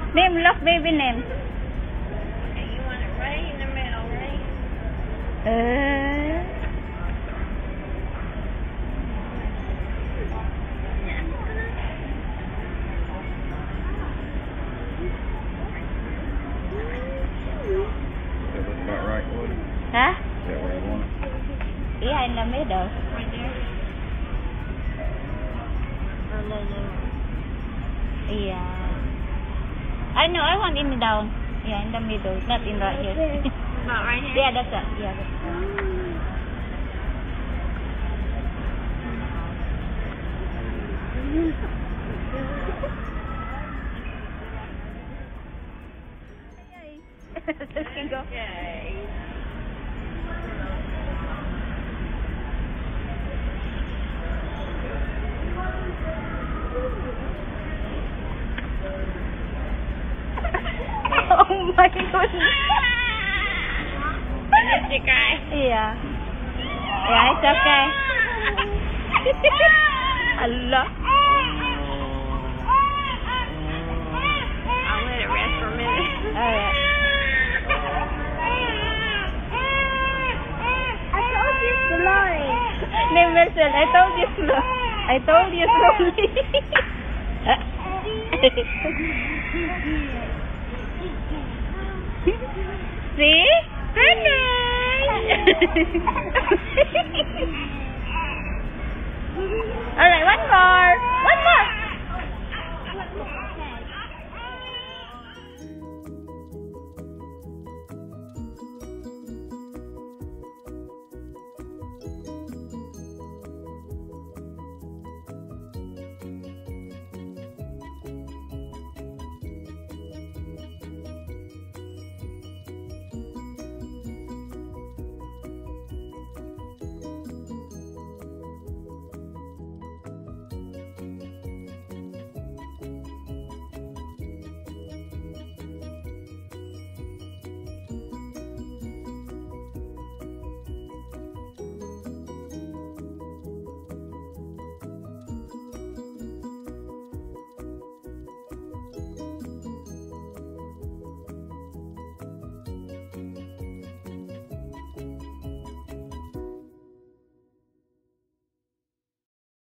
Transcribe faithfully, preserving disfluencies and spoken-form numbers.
Name, look, baby name. Okay, you want it right in the middle, right? Uh. That looks about right, Woody. Huh? Is that where I want it? Yeah, in the middle. Right there. Or a little lower. Yeah. I know, I want in down. Yeah, in the middle, not in right here. About right here? Yeah, that's it. Yeah, that's it. Let's go. Okay. Oh my goodness. Did you cry? Yeah. Yeah, it's okay. Allah. I'll let it rest for a minute. Alright. I told you slowly. Name Marcel, I told you slow. I told you slowly. See? Very nice. Alright, one